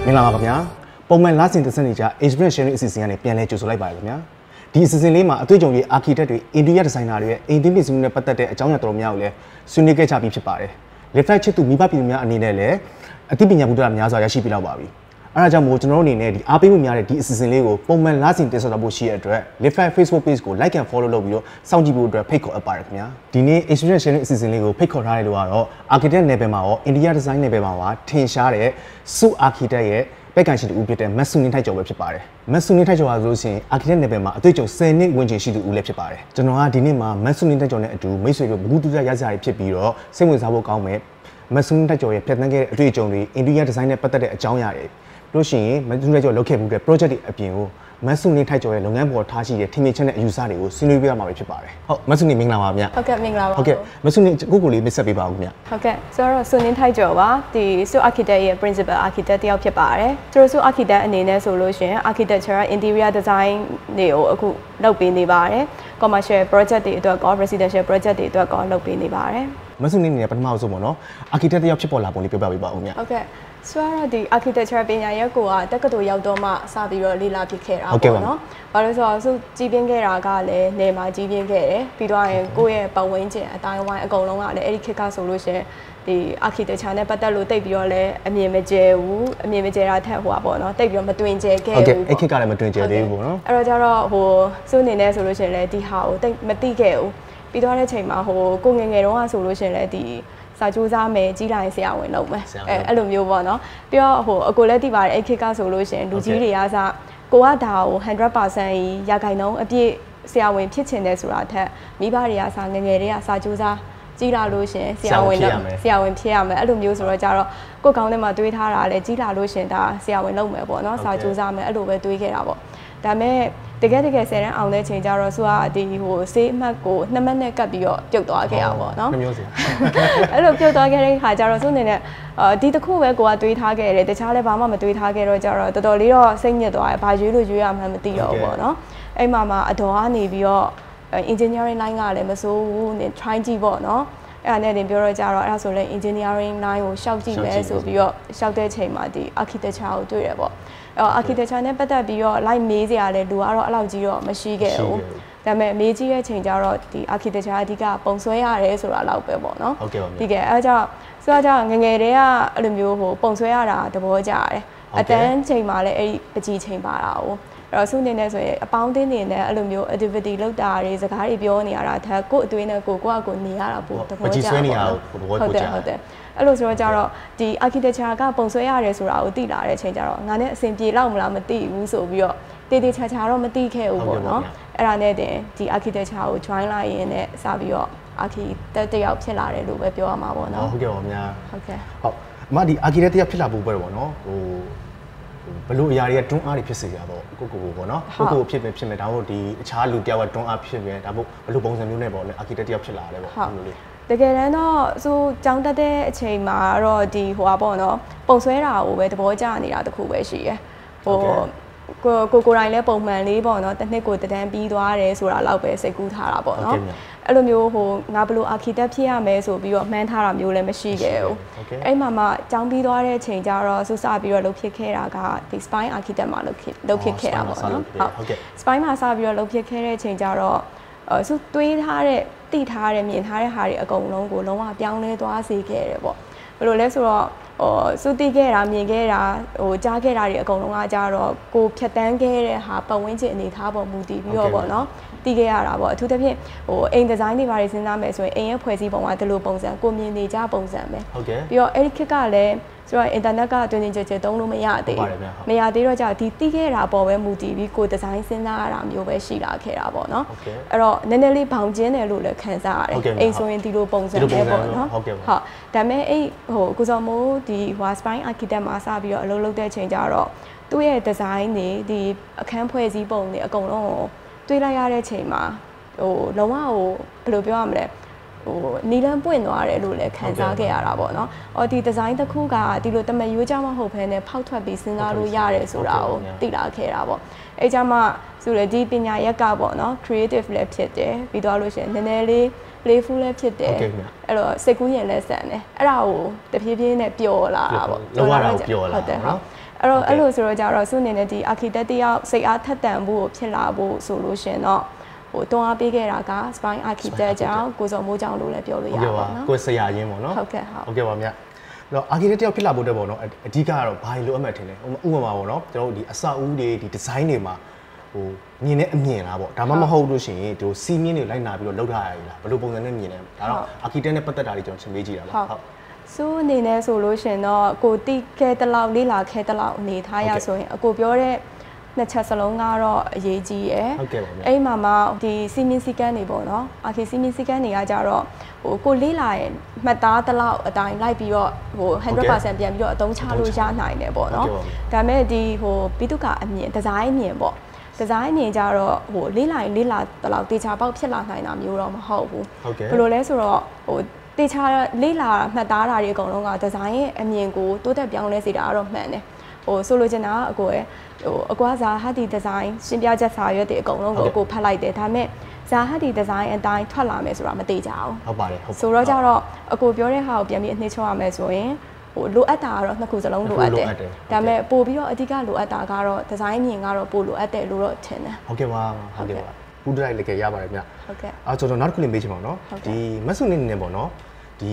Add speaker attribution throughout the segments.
Speaker 1: မင်္ဂလာပါခင်ဗျာပုံမှန်လားစင်သက်နေကြ experience sharing အစီအစဉ်ကနေပြန်လဲကြိုဆိုလိုက်ပါရခင်ဗျာဒီအစီအစဉ်လေးမှာအတွေ့အကြုံတွေ architect တွေ interior designer တွေရဲ့အိမ်သင်းပစ္စည်းတွေနဲ့ပတ်သက်တဲ့အကြောင်းအရာတော်တော်များကိုလည်းဆွေးနွေးခဲ့ကြပြီးဖြစ်ပါတယ် left side ချစ်သူမိဘပြည်သူများအနေနဲ့လည်းအသိပညာဗုဒ္ဓများစွာရရှိပြီးလောက်ပါပြီအဲဒါကြောင့်မို့ကျွန်တော်တို့အနေနဲ့ဒီအားပေးမှုများတဲ့ဒီအစီအစဉ်လေးကိုပုံမှန်လားစင်တင်ဆက်ဖို့ရှိတဲ့အတွက် left side Facebook page ကို like and follow လုပ်ပြီးတော့စောင့်ကြည့်ဖို့အတွက်ဖိတ်ခေါ်အပ်ပါတယ်ခင်ဗျာဒီနေ့ experience sharing အစီအစဉ်လေးကိုဖိတ်ခေါ်ထားတဲ့လူကတော့ architect level မှာရော interior design level မှာပါထင်ရှားတဲ့စု architect ရဲ့ဘက်ကန်ရှိသူဦးဖြစ်တဲ့မတ်ဆူနင်းထိုက်ကျော်ပဲဖြစ်ပါတယ်မတ်ဆူနင်းထိုက်ကျော်ဟာဆိုလို့ရှိရင် architect level မှာအတွေ့အကြုံ10နှစ်ဝင်ကျင်ရှိသူဦးလည်းဖြစ်ပါတယ်ကျွန်တော်ကဒီနေ့မှာမတ်ဆူနင်းထိုက်ကျော်နဲ့အတူမိတ်ဆွေတို့ဘူးတူရရစရာတွေဖြစ်ပြီးတော့စိတ်ဝင်စားဖို့ကောင်းမယ်မတ်ဆူနင်းထိုက်ကျော်ရဲ့ဖြတ်သန်းခဲ့တဲ့အတွေ့အကြုံတွေ interior design နဲ့ပတ်သက်တဲ့အကြောင်းအရာတွေလို့ရှိရင်မတ်ဆူနင်းထိုက်ကျော်လုပ်ခဲ့မှုတဲ့ project တွေအပြင်ကိုမတ်ဆူနင်းထိုက်ကျော်ရဲ့လုပ်ငန်းပေါ်ထားရှိတဲ့ထင်မြင်ချက်နဲ့အယူဆတွေကိုဆွေးနွေးပြရမှာဖြစ်ပါတယ်ဟုတ်မတ်ဆူနင်းမင်္ဂလာပါဗျ
Speaker 2: ဟုတ်ကဲ့မင်္ဂလာပါ
Speaker 1: ဟုတ်ကဲ့မတ်ဆူနင်းကိုလေးမိတ်ဆက်ပေးပါဦးဗျ
Speaker 2: ဟုတ်ကဲ့ဆိုတော့ဆူနင်းထိုက်ကျော်ပါဒီဆူ architect ရဲ့ principal architect တယောက်ဖြစ်ပါတယ်ဆိုတော့ဆူ architect အနေနဲ့ဆိုလို့ရှိရင် architectural interior design တွေကိုအခုလုပ်ပေးနေပါတယ် commercial project တွေအတွက်ကော residential project တွေအတွက်ကောလုပ်ပေးနေပါတယ်
Speaker 1: မတ်ဆူနင်းနေပထမဆုံးပေါ့နော် architect တယောက်ဖြစ်ပေါ်လာပုံလေးပြောပြပေးပါဦးဗျ
Speaker 2: ဟုတ်ကဲ့ဆိုတော့ဒီ architecture ပညာရပ်ကိုတက္ကသိုလ်ရောက်တော့မှစပြီးတော့လေ့လာဖြစ်ခဲ့တာပေါ့နော်။ဘာလို့ဆိုတော့ကြီးပြင်းခဲ့တာကလည်းနေမှာကြီးပြင်းခဲ့တယ်။ပြီးတော့ကိုယ့်ရဲ့ပတ်ဝန်းကျင်အတိုင်းဝိုင်းအကုန်လုံးကလည်းအဲ့ဒီခေတ်ကဆိုလို့ရှိရင်ဒီ architecture နဲ့ပတ်သက်လို့တိတ်ပြီးတော့လည်းအမြင်မကျဲဘူး။အမြင်မကျဲတာထက်ဟိုပါပေါ့နော်။တိတ်ပြီးတော့မတွင်ကျဲခဲ့ဘူး
Speaker 1: ။ဟုတ်ကဲ့အဲ့ခေတ်ကလည်းမတွင်ကျဲသေးဘူးပေါ့နော်
Speaker 2: ။အဲ့တော့ကျတော့စိုးအနေနဲ့ဆိုလို့ရှိရင်လည်းဒီဟာကိုတိတ်မသိခဲ့ဘူး။ပြီးတော့တဲ့ချိန်မှာကိုငယ်ငယ်တုန်းကဆိုလို့ရှိရင်လည်းဒီစာကြိုးစားမယ်ကြီးလာရင်ဆရာဝန်လုပ်မယ်အဲ့လိုမျိုးပေါ့နော်ပြီးတော့အကိုလည်းသိပါတယ်အဲ့ခေတ်ကဆိုလို့ရှိရင်လူကြီးတွေကစကိုကဒါကို 100% ရာခိုင်နှုန်းအပြည့်ဆရာဝန်ဖြစ်ချင်တယ်ဆိုတာထက်မိဘတွေကစငယ်ငယ်တွေကစာကြိုးစားကြီးလာလို့ရှင်ဆရာဝန်ဖြစ်ရမယ်အဲ့လိုမျိုးဆိုတော့ကြတော့ကိုကောင်းထဲမှာတွေးထားတာလေကြီးလာလို့ရှင်ဒါဆရာဝန်လုပ်မယ်ပေါ့နော်စာကြိုးစားမယ်အဲ့လိုပဲတွေးခဲ့တာပေါ့ဒါပေမဲ့တကယ်10တန်းအောင်တဲ့ချိန်ကျတော့သူကဒီဆေးအမှတ်ကို2မှတ်နဲ့ကပ်ပြီးတော့ပြုတ်သွားခဲ့ရပါတော့
Speaker 1: မျိုးစီ
Speaker 2: အဲ့လိုပြုတ်သွားခဲ့တဲ့ခါကျတော့သူအနေနဲ့ဒီတစ်ခုပဲကိုကတွေးထားခဲ့တယ်တခြားလည်းဘာမှမတွေးထားခဲ့တော့ကျတော့တော်တော်လေးတော့စိတ်ညစ်သွားတယ်ဘာရွေးလို့ရွေးရမှန်းမသိတော့ဘူးပေါ့နော်အဲ့မှာအတော်ကနေပြီးတော့ engineering line ကလည်းမစိုးဘူးနဲ့ try ကြည့်ပေါ့နော်အဲ့ဒါနဲ့တင်ပြောတော့ကြတော့အဲ့ဒါဆိုလဲ engineering line ကိုရှောက်ကြည့်မယ်ဆိုပြီးတော့ရှောက်တဲ့ချိန်မှာဒီ architecture ကိုတွေ့ရပေါ့architecture နဲ့ပတ်သက်ပြီးတော့ live မေးစရာလဲလူကတော့အဲ့လောက်ကြီးတော့မရှိခဲ့ဘူးဒါပေမဲ့မေးကြည့်တဲ့ချိန်ကျတော့ဒီ architecture အဓိကပုံဆွဲရတယ်ဆိုတာလောက်ပဲပေါ့နော်
Speaker 1: ဟုတ်ကဲ့ပါ
Speaker 2: ဒီကဲအဲ့ကြောင့်ဆိုတော့ငငယ်တည်းကအဲ့လိုမျိုးပုံဆွဲရတာသဘောကျတယ်အတန်းချိန်မှာလဲအဲ့ဒီပကြီးချိန်ပါတာ哦အဲ့တော့စုနေနေဆိုရင်အပေါင်းအသင်းတွေနဲ့အဲ့လိုမျိုး activity လုပ်တာတွေစကားတွေပြောနေရတာထက်ကို့အသွေးနဲ့ကိုနေရတာပို့သဘောကျ
Speaker 1: ပကြီးဆွဲနေရတာပို့သဘောကျ
Speaker 2: ဟုတ်တယ်အဲ့လိုဆိုတော့ကြတော့ဒီ architecture ကပုံဆွဲရတယ်ဆိုတာကိုသိလာတဲ့အချိန်ကျတော့ငါနဲ့အဆင်ပြေလောက်မလားမသိဘူးဆိုပြီးတော့တေးတေးချာချာတော့မသိခဲ့ဘူးပေါ့နော်အဲ့ဒါနဲ့တင်ဒီ architecture ကို join လိုက်ရင်းနဲ့စပြီးတော့ architect တယောက်ဖြစ်လာတယ်လို့ပဲပြောရမှာပေါ့နော်
Speaker 1: ဟုတ်ကဲ့ပါဗျာ
Speaker 2: ဟုတ်ကဲ့
Speaker 1: ဟုတ်အမဒီ architect တယောက်ဖြစ်လာဖို့ပဲပေါ့နော်ဘလို့အရာတွေကတွန်းအားတွေဖြစ်စေကြတော့ကိုပေါ့နော်ကိုဖြစ်မယ်ဒါမှမဟုတ်ဒီအခြားလူတယောက်ကတွန်းအားဖြစ်မယ်ဒါမှမဟုတ်ဘလို့ပုံစံမျိုးနဲ့ပေါ့လေ architect တယောက်ဖြစ်လာတယ်ပေါ့ဒီလိုလေး
Speaker 2: တကယ်တမ်းတော့ကျောင်းတက်တဲ့အချိန်မှာတော့ဒီပေါ့နော်ပုံဆွဲတာကိုပဲသဘောကျနေတာတခုပဲရှိရယ်ကိုယ်တိုင်လည်းပုံမှန်လေးပေါ့နော်တစ်နှစ်ကိုတန်းပြီးသွားတယ်ဆိုတာလောက်ပဲစိတ်ကူးထားတာပေါ့နော်အဲ့လိုမျိုးငါဘလို့ architect ဖြစ်ရမယ်ဆိုပြီးတော့မှန်းထားတာမျိုးလည်းမရှိခဲ့ဘူးအဲ့မှာကျောင်းပြီးသွားတဲ့အချိန်ကျတော့စပြီးတော့လုပ်ဖြစ်ခဲ့တာကဒီ spine architect မှာလုပ်ဖြစ်ခဲ့တာပေါ့နော်
Speaker 1: ဟုတ်ကဲ့
Speaker 2: spine မှာစပြီးတော့လုပ်ဖြစ်ခဲ့တဲ့အချိန်ကျတော့တွေးထားတဲ့တိထားတဲ့မြင်ထားတဲ့ဟာတွေအကုန်လုံးကိုလုံးဝပြောင်းလဲသွားစေခဲ့တယ်ပေါ့ဘယ်လိုလဲဆိုတော့စုတိခဲ့တာမြင်ခဲ့တာကြားခဲ့တာတွေအကုန်လုံးကကြတော့ကိုဖြတ်တန်းခဲ့တဲ့ဟာပတ်ဝန်းကျင်အနေထားပေါ်မူတည်ပြီးတော့ပေါ့နော်တီးခဲ့ရတာပေါ့အထူးသဖြင့်အိမ်ဒီဇိုင်းတွေဘာတွေစဉ်းစားမယ်ဆိုရင်အိမ်ရဲ့ဖွဲ့စည်းပုံကဒီလိုပုံစံကိုမြင်နေကြပုံစံပဲ
Speaker 1: ဟုတ်ကဲ့
Speaker 2: ပြီးတော့အဲ့ဒီခေတ်ကလည်းဆိုတော့ internet ကတွင်တွင်ကြဲသုံးလို့မရသေးဘူးမရသေးတော့ကြာဒီတီးခဲ့တာပေါ်ပဲမူတည်ပြီးကိုဒီဇိုင်းစဉ်းစားရတာမျိုးပဲရှိလာခဲ့တာပေါ့နော်အဲ့တော့နည်းနည်းလေးဘောင်ကျင်းတယ်လို့လည်းခံစားရတယ်အိမ်ဆိုရင်ဒီလိုပုံစံပဲပေါ့နော်
Speaker 1: ဟုတ်
Speaker 2: ဒါပေမဲ့အဲ့ကိုစောမိုးဒီ spine architect မှာစပြီးတော့အလုပ်လုပ်တဲ့ချိန်ကျတော့သူ့ရဲ့ဒီဇိုင်းတွေဒီအခန်းဖွဲ့စည်းပုံတွေအကုန်လုံးကိုတွေးလိုက်ရတဲ့ချိန်မှာလုံးဝဘယ်လိုပြောရမလဲနီလန်ပွင့်သွားတယ်လို့လည်းခံစားခဲ့ရတာပေါ့နော်။ဒီဒီဇိုင်းတစ်ခုကဒီလိုတမယိုးကြမဟုတ်ဘဲနဲ့ဖောက်ထွက်ပြီးစဉ်းစားလို့ရတယ်ဆိုတာကိုသိလာခဲ့တာပေါ့။အဲကြမှာဆိုလေဒီပညာရက်ကပေါ့နော် creative လည်းဖြစ်တယ်ပြီးတော့လို့ရှိရင်နည်းနည်းလေး playful လည်းဖြစ်တယ်အဲ့တော့စိတ်ကူးရင်လည်းဆန်တယ်အဲ့ဒါကိုတဖြည်းဖြည်းနဲ့ပျော်လာတာပေါ့
Speaker 1: လောကတော့ပျော်လာ
Speaker 2: ဟုတ်တယ်ဟုတ်အဲ့လိုဆိုတော့ကြတော့စုအနေနဲ့ဒီ architect တယောက်စိတ်အားထက်သန်ဖို့ဖြစ်လာဖို့ဆိုလို့ရှင်တော့ဟိုတွန်းအားပေးခဲ့တာက spine architect ကြောင့်ကိုစောမိုးကြောင့်လို့လည်းပြောလို့ရပါတော့နော်
Speaker 1: ကိုဆရာရင်းပေါ့နော်
Speaker 2: ဟုတ်ကဲ့
Speaker 1: ဟုတ်ကဲ့ပါမြတ်အဲ့တော့ architect တယောက်ဖြစ်လာဖို့တက်ပေါ့နော်အဓိကကတော့ဘာလို့အမှတ်ထင်လဲဥပမာပေါ့နော်ကျွန်တော်တို့ဒီအဆောက်အဦတွေဒီ design တွေမှာဟိုမြင်တဲ့အမြင်လားပေါ့ဒါမှမဟုတ်လို့ရှိရင်ဒီစီးမြင်းတွေလိုက်နာပြီးတော့လောက်ထားရည်လားဘယ်လိုပုံစံနဲ့မြင်လဲဒါတော့ architect နဲ့ပတ်သက်တာတွေကျွန်တော်ရှင်းပေးကြည့်တာပါဟုတ်
Speaker 2: ဆိုအနေနဲ့ဆိုလို့ရှင်တော့ကိုတိခဲတလောက်လေးလာခဲတလောက်အနေထားရဆိုရင်အကိုပြောတဲ့နှစ်ချက်စလုံးကတော့အရေးကြီးရယ်အဲ့မှာမှဒီစီမင်းစီကန်းတွေပေါ့နော်အခင်းစီမင်းစီကန်းတွေကကြတော့ဟိုကိုလေးလာရဲ့မှတ်သားတလောက်အတိုင်းလိုက်ပြီးတော့ဟို 100% ပြန်ပြီးတော့အသုံးချလို့ရနိုင်တယ်ပေါ့နော်ဒါပေမဲ့ဒီဟိုပိတုကအမြင်ဒီဇိုင်းမြင်ပေါ့ဒီဇိုင်းမြင်ကြတော့ဟိုလေးလာတလောက်တေချာပေါက်ဖြစ်လာနိုင်တာမျိုးတော့မဟုတ်ဘူးဘယ်လိုလဲဆိုတော့ဟိုတေချာလေးလာမှတ်သားတာတွေအကုန်လုံးကဒီဇိုင်းရဲ့အမြင်ကိုတိုးတက်ပြောင်းလဲစေတာကတော့မှန်တယ်ဟိုဆိုလိုချင်တာကအကိုရဲ့ဟိုအကွာဇာဟာဒီဒီဇိုင်းရှင်းပြချက်စာရွက်တွေအကုန်လုံးကိုအကိုဖတ်လိုက်တယ်ဒါပေမဲ့ဇာဟာဒီဒီဇိုင်းအတိုင်းထွက်လာမယ်ဆိုတာမသိကြဘူး
Speaker 1: ဟုတ်ပါတယ်ဟုတ်
Speaker 2: ဆိုတော့ကြတော့အကိုပြောတဲ့ဟာကိုပြန်ပြီးအနှိမ့်ချောရမယ်ဆိုရင်ဟိုလိုအပ်တာကတော့နှစ်ခုစလုံးလိုအပ်တယ်ဒါပေမဲ့ပို့ပြီးတော့အဓိကလိုအပ်တာကတော့ဒီဇိုင်းမြင်ကတော့ပို့လိုအပ်တယ်လို့တော့ထင်တယ်
Speaker 1: ဟုတ်ကဲ့ပါဟုတ်ကဲ့ပါပူဒရိုက်လည်းကြရပါတယ်ဗျ
Speaker 2: ဟုတ်ကဲ့
Speaker 1: ကျွန်တော်နောက်တစ်ခုလေးမေးချင်ပါတော့ဒီမဆုနေနေပေါ့နော်ဒီ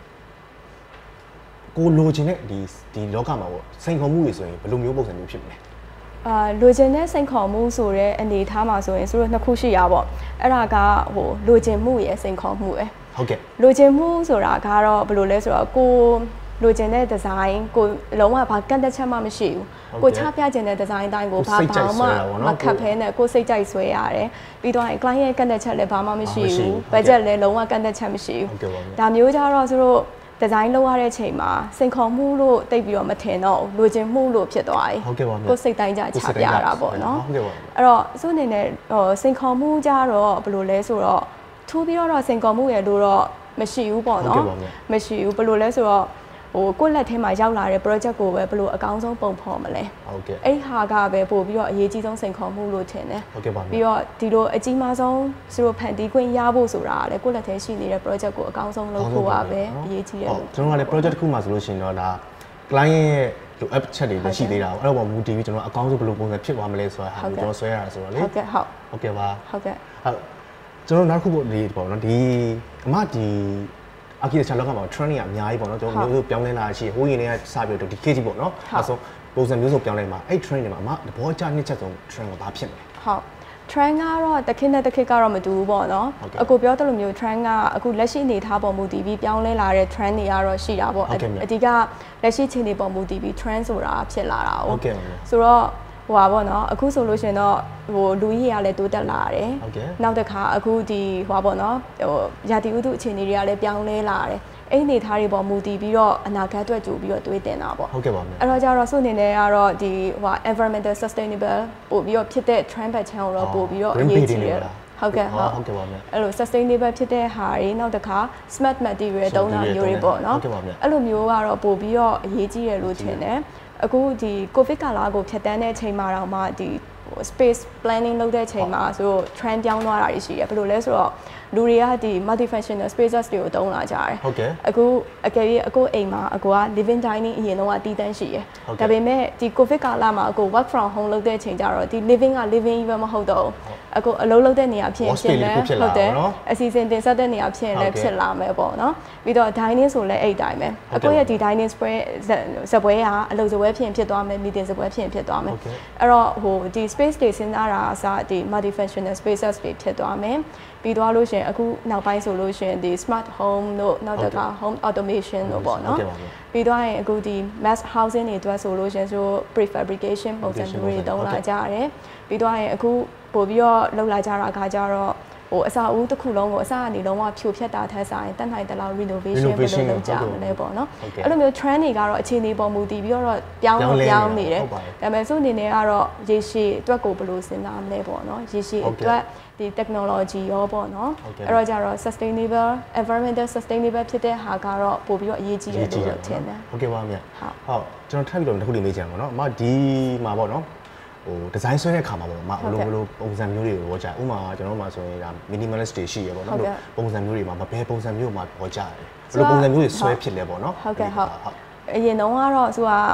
Speaker 1: ကိုလိုချင်တဲ့ဒီလောကမှာပေါ့စိန်ခေါ်မှုတွေဆိုရင်ဘယ်လိုမျိုးပုံစံမျိုးဖြစ်မလဲ
Speaker 2: လိုချင်တဲ့စိန်ခေါ်မှုဆိုတဲ့အနေအထားမှာဆိုရင်သူတို့နှစ်ခုရှိရပေါ့အဲ့ဒါကဟိုလိုချင်မှုရဲ့စိန်ခေါ်မှုပဲ
Speaker 1: ဟုတ်ကဲ့
Speaker 2: လိုချင်မှုဆိုတာကတော့ဘယ်လိုလဲဆိုတော့ကိုလိုချင်တဲ့ဒီဇိုင်းကိုလုံးဝဘာကန့်သက်ချက်မှမရှိဘူးကိုချပြချင်တဲ့ဒီဇိုင်းအတိုင်းကိုဘာမှမခက်ဖဲနဲ့ကိုစိတ်ကြိုက်ဆွဲရတယ်ပြီးတော့ client ရဲ့ကန့်သက်ချက်လည်းဘာမှမရှိဘူး budget လည်းလုံးဝကန့်သက်ချက်မရှိဘူးဒါမျိုးကြတော့သူတို့ဒီဇိုင်းလုပ်ရတဲ့ချိန်မှာစိန်ခေါ်မှုလို့တိတ်ပြီးတော့မထင်တော့လိုချင်မှုလို့ဖြစ်သွားပြီ
Speaker 1: ဟုတ်ကဲ့ပါ
Speaker 2: ကိုစိတ်တိုင်းကြချပြတာပေါ့နော်ဟုတ်ကဲ့ပါအဲ့တော့သူအနေနဲ့စိန်ခေါ်မှုကြတော့ဘယ်လိုလဲဆိုတော့ထူးပြီးတော့စိန်ခေါ်မှုရဲ့လို့တော့မရှိဘူးပေါ့နော်မရှိဘူးဘယ်လိုလဲဆိုတော့ဟိုကိုယ့်လက်ထဲမှာရောက်လာတဲ့ project ကိုပဲဘယ်လိုအကောင်းဆုံးပုံဖော်မလဲ
Speaker 1: ဟုတ်ကဲ့
Speaker 2: အဲ့ဟာကပဲပို့ပြီးတော့အရေးကြီးဆုံးစိန်ခေါ်မှုလို့ထင်တယ်
Speaker 1: ဟုတ်ကဲ့ပါ
Speaker 2: ပြီးတော့ဒီလိုအကြီးမားဆုံးသူတို့ဖန်တီးခွင့်ရဖို့ဆိုတာကလည်းကိုယ့်လက်ထဲရှိနေတဲ့ project ကိုအကောင်းဆုံးလုပ်ဖို့ပါပဲအရေးကြီးတယ်လို့
Speaker 1: ကျွန်တော်ကလည်း project တစ်ခုမှဆိုလို့ရှိရင်တော့ဒါ client ရဲ့လိုအပ်ချက်တွေလည်းရှိသေးတာပေါ့အဲ့တော့မူတည်ပြီးကျွန်တော်အကောင်းဆုံးဘယ်လိုပုံစံဖြစ်သွားမလဲဆိုတာဟာကျွန်တော်ဆွဲရတာဆိုတော့လေ
Speaker 2: ဟုတ်ကဲ့
Speaker 1: ဟုတ်ကဲ့ပါ
Speaker 2: ဟုတ်ကဲ့
Speaker 1: ဟုတ်ကျွန်တော်နောက်ခုပေါ့ဒီပေါ့နော်ဒီအမဒီarchitecture လောကမှာ trend တွေအများကြီးပေါ့နော်ကျွန်တော်မျိုးပြောင်းလဲလာရှိဟိုးရင်တွေကစပြီးတော့ဒီ case ပေါ့နော်အဲဆိုပုံစံမျိုးစုံပြောင်းလဲမှာအဲ့ trend တွေမှာအမသဘောကျနှစ်ချက်ဆုံး trend ကဘာဖြစ်မလဲ
Speaker 2: ဟုတ် trend ကတော့တစ်ခေတ်နဲ့တစ်ခေတ်ကတော့မတူဘူးပေါ့နော်အခုပြောသလိုမျိုး trend ကအခုလက်ရှိအနေထားပေါ်မူတည်ပြီးပြောင်းလဲလာတဲ့ trend တွေကတော့ရှိတာပေါ့အဓိကလက်ရှိချိန်တွေပေါ်မူတည်ပြီး trend ဆိုတာဖြစ်လာတာ
Speaker 1: ဟုတ်ကဲ့
Speaker 2: ဆိုတော့ဟိုပါပေါ့နော်အခုဆိုလို့ရှင်တော့ဟိုလူကြီးတွေကလည်းတိုးတက်လာတယ်နောက်တစ်ခါအခုဒီဟိုပါပေါ့နော်ဟိုရာသီဥတုအခြေအနေတွေကလည်းပြောင်းလဲလာတယ်အဲ့အနေထားတွေပေါ်မူတည်ပြီးတော့အနာဂတ်အတွက်ကြိုပြီးတော့တွေးတင်တာပေါ့
Speaker 1: ဟုတ်ကဲ့ပါမယ်
Speaker 2: အဲ့တော့ကြတော့စုအနေနဲ့ကတော့ဒီဟို environmental sustainable ပို့ပြီးတော့ဖြစ်တဲ့ trend pattern ကိုတော့ပို့ပြီးတော့အရေးကြီးတယ်ဟုတ်ကဲ့
Speaker 1: ဟုတ်ကဲ့ပါမယ်
Speaker 2: အဲ့လို sustainable ဖြစ်တဲ့ဟာတွေနောက်တစ်ခါ smart material တုံးတာမျိုးတွေပေါ့နော်အဲ့လိုမျိုးကတော့ပို့ပြီးတော့အရေးကြီးတယ်လို့ထင်တယ်အခုဒီ covid ကာလကိုဖြတ်တန်းတဲ့အချိန်မှာတော့မှဒီ space planning လုပ်တဲ့အချိန်မှာဆိုတော့ trend ပြောင်းသွားတာရှိတယ်ဘယ်လိုလဲဆိုတော့လူတွေကဒီ multifunctional spaces တွေကိုတုံးလာကြတယ်
Speaker 1: ဟုတ်ကဲ့
Speaker 2: အခုအကယ်၍အခုအိမ်မှာအကိုက living dining အရင်တော့တည်တန်းရှိရယ်ဒါပေမဲ့ဒီ covid ကာလမှာအကို work from home လုပ်တဲ့အချိန်ကျတော့ဒီ living က living even မဟုတ်တော့အကိုအလုပ်လုပ်တဲ့နေရာဖြစ်
Speaker 1: ရင်လည်း
Speaker 2: ဟုတ်တယ်အစီအစဉ်တင်ဆက်တဲ့နေရာဖြစ်ရင်လည်းဖြစ်လာမယ်ပေါ့နော်ပြီးတော့ dining ဆိုလည်းအဲ့တိုင်းပဲအကိုရဲ့ဒီ dining spread စပွဲကအလုပ်စပွဲဖြစ်ရင်ဖြစ်သွားမယ် meeting စပွဲဖြစ်ရင်ဖြစ်သွားမယ်အဲ့တော့ဟိုဒီ space တွေစဉ်းစားတာအစားဒီ multifunctional spaces တွေဖြစ်သွားမယ်ပြီးသွားလို့ရှင်အခုနောက်ပိုင်းဆိုလို့ရှင်ဒီ smart home တို့နောက်တစ်ခါ home automation တို့ပေါ့နော်ပြီးသွားရင်အခုဒီ mass housing တွေအတွက်ဆိုလို့ရှင်ဆို prefabrication ပုံစံမျိုးတွေတုံးလာကြရတယ်ပြီးသွားရင်အခုပို့ပြီးတော့လောက်လာကြတာခါကြတော့ဟိုအစာအုပ်တစ်ခုလုံးကိုအစကနေလုံးဝဖြိုဖျက်တာထက်ဆိုင်တက်နိုင်တဲ့လောက် renovation ဘယ်လိုလုပ်ကြမလဲပေါ့နော်အဲ့လိုမျိုး trend တွေကတော့အခြေအနေပေါ်မူတည်ပြီးတော့ပြောင်းနေတယ်ဒါပေမဲ့ဆိုအနေနဲ့ကတော့ရေရှည်အတွက်ကိုဘယ်လိုစဉ်းစားမလဲပေါ့နော်ရေရှည်အတွက်ဒီ technology ရောပေါ့နော်အဲ့တော့ကြတော့ sustainable environmental sustainable ဖြစ်တဲ့ဟာကတော့ပို့ပြီးတော့အရေးကြီးတယ်လို့ထင်တယ်
Speaker 1: ဟုတ်ကဲ့ပါမြတ်ဟုတ်ကျွန်တော်ထပ်ပြီးတော့တစ်ခုလေးမေးချင်ပါတော့အမဒီမှာပေါ့နော်ဟိုဒီဇိုင်းဆွဲတဲ့ခါမှာပေါ့မဘလိုပုံစံမျိုးတွေကိုဟောကြားဥမာကျွန်တော်တို့မှာဆိုရင်ဒါ minimalist တွေရှိရပေါ့နော်ပုံစံမျိုးတွေမှာဘယ်ပုံစံမျိုးမှာဟောကြားတယ်ဘယ်လိုပုံစံမျိုးတွေဆွဲဖြစ်လဲပေါ့နော်
Speaker 2: ဟုတ်ကဲ့ဟုတ်အရင်တုန်းကတော့သူကဟ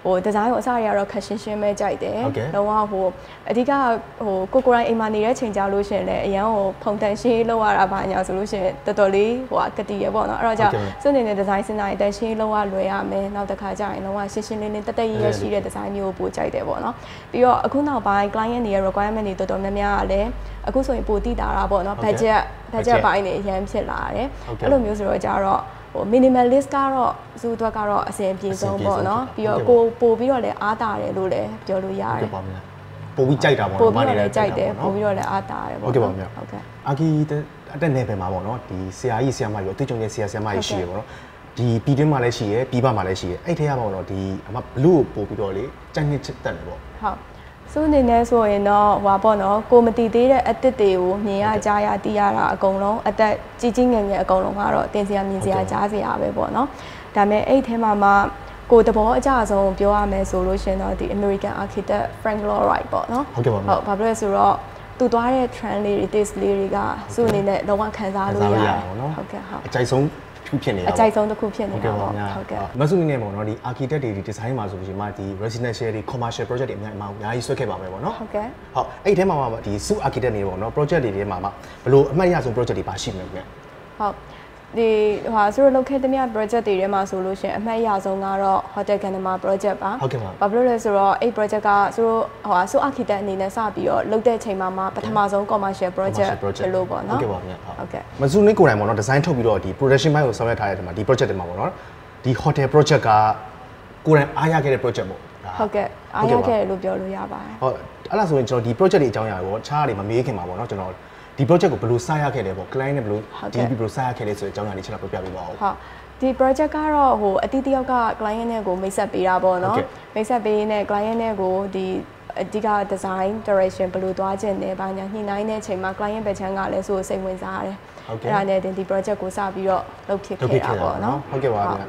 Speaker 2: design ကိုအစားရတော့ခက်ရှင်းရှင်းပဲကြိုက်တယ်လုံးဝအဓိကကိုရိုင်းအိမ်မှာနေတဲ့ချိန်ကြလို့ရှင်လဲအရန်ဖုန်တန်ရှင်းလောက်ရတာဘာညာဆိုလို့ရှင်တော်တော်လေးကတိရပေါ့နော်အဲ့တော့ကြောင့်စွန့်နေတဲ့ design စင်တာရဲ့တန်ရှင်းလောက်ရလွယ်ရမယ်နောက်တစ်ခါကျရင်လုံးဝရှင်းရှင်းလင်းလင်းတက်ရရှိတဲ့ design မျိုးကိုပို့ကြိုက်တယ်ပေါ့နော်ပြီးတော့အခုနောက်ပိုင်း client တွေရဲ့ requirement တွေတော်တော်များများကလည်းအခုဆိုရင်ပိုတည်တာပေါ့နော် budget ပိုင်းတွေအရန်ဖြစ်လာတယ်အဲ့လိုမျိုးဆိုတော့ကြတော့minimalist ကတော့သူ့အတွက်ကတော့အဆင်ပြေဆုံးပေါ့နော်ပြီးတော့ကိုပို့ပြီးတော့လည်းအားတာတယ်လို့လည်းပြောလို့ရတယ်
Speaker 1: ပို့ပြီးကြိုက်တာပေါ့
Speaker 2: နော်ပို့ပြီးတော့လည်းကြိုက်တယ်ပို့ပြီးတော့လည်းအားတာတယ်ပေါ့
Speaker 1: ဟုတ်ကဲ့ပါဗျာဟုတ်ကဲ့အာကီအတက်နယ်ပယ်မှာပေါ့နော်ဒီဆရာကြီးဆရာမကြီးအတွေ့အကြုံရဲ့ဆရာမကြီးရှိရပေါ့နော်ဒီပြည်တွင်းမှာလည်းရှိရပြည်ပမှာလည်းရှိရအဲ့ထဲကပေါ့နော်ဒီအမဘလူးကိုပို့ပြီးတော့လေကြိုက်နှစ်ချက်တက်တယ်ပေါ့
Speaker 2: ဟုတ်ဆိုနေနေဆိုရင်တော့ပေါ့နော်ကိုမတည်သေးတဲ့အတစ်တွေကိုမြင်ရကြားရသိရတာအကုန်လုံးအသက်ကြီးငယ်ငယ်အကုန်လုံးကတော့တင်စရာမြင်စရာကြားစရာပဲပေါ့နော်ဒါပေမဲ့အဲ့ထဲမှာမှကိုတဘောအကြဆုံးပြောရမယ်ဆိုလို့ရှင်တော့ဒီ American architect Frank Lloyd Wright ပေါ့နော်
Speaker 1: ဟုတ်ကဲ့ပါ
Speaker 2: ဟုတ်ဘာဖြစ်လဲဆိုတော့သူသွားတဲ့ trend လေးတွေ taste လေးတွေကသူ့အနေနဲ့လုံးဝခံစားလို့ရတယ်
Speaker 1: ဟုတ်ကဲ့ဟုတ်အကြိုက်ဆုံးခုဖြစ်နေတာ
Speaker 2: အကြိုက်ဆုံးတစ်ခုဖြစ်နေတာပေါ့
Speaker 1: ဟုတ်ကဲ့မဆုနေနဲ့ပေါ့နော်ဒီ architect တွေဒီ design မှာဆိုလို့ရှိရင်ဒီ residential တွေ commercial project တွေအများကြီးဆွဲခဲ့ပါမယ်ပေါ့နော်
Speaker 2: ဟုတ်ကဲ့
Speaker 1: ဟုတ်အဲ့ထဲမှာဒီ su architect တွေပေါ့နော် project တွေထဲမှာဘယ်လိုအမှတ်ရဆုံး project တွေပါရှိမလဲခင်ဗျ
Speaker 2: ဟုတ်ဒီဆိုတော့လုပ်ခဲ့တဲ့ project တွေထဲမှာဆိုလို့ရှိရင်အမှတ်ရဆုံးကတော့ Hotel Ganama project ပါ
Speaker 1: ဟုတ်ကဲ့ပါ
Speaker 2: ဘာဖြစ်လို့လဲဆိုတော့အဲ့ project ကဆိုတော့su architect အနေနဲ့စပြီးတော့လုပ်တဲ့အချိန်မှာပထမဆုံး commercial project လို့ပေါ့နော်
Speaker 1: ဟုတ်ကဲ့ပါဗျဟုတ်ကဲ့မဆုနေကိုယ်တိုင်ပေါ့နော် design ထုတ်ပြီးတော့ဒီ production ဘိုင်းကိုဆောင်ရွက်ထားတဲ့ထဲမှာဒီ project တွေမှာပေါ့နော်ဒီ hotel project ကကိုယ်တိုင်အားရခဲ့တဲ့ project ပေါ့
Speaker 2: ဟုတ်ကဲ့အားရခဲ့တယ်လို့ပြောလို့ရပါတယ်
Speaker 1: ဟုတ်အဲ့ဒါဆိုရင်ကျွန်တော်ဒီ project တွေအကြောင်းအရာကိုခြားတွေမမေးခင်ပါပေါ့နော်ကျွန်တော်ဒီ project ကိုဘယ်လိုစရခဲ့လဲပေါ့ client နဲ့ဘယ်လိုဒီဘယ်လိုစရခဲ့လဲဆိုတဲ့အကြောင်းအရာလေးချက်တော့ပြပြပေးပါဦး
Speaker 2: ဟုတ်ဒီ project ကတော့အတီးတယောက်က client နဲ့ကိုမိတ်ဆက်ပေးတာပေါ့နော်မိတ်ဆက်ပေးနေ client နဲ့ကိုဒီအဓိက design direction ဘယ်လိုသွားခြင်းလဲဘာညာညှိနှိုင်းတဲ့အချိန်မှာ client ဘက်ချမ်းကလည်းဆိုစိတ်ဝင်စားရတယ်အဲ့ဒါနဲ့ဒီ project ကိုစပြီးတော့လုပ်ဖြစ်ခဲ့တာပေါ့နော်
Speaker 1: ဟုတ်ကဲ့ပါဗျာ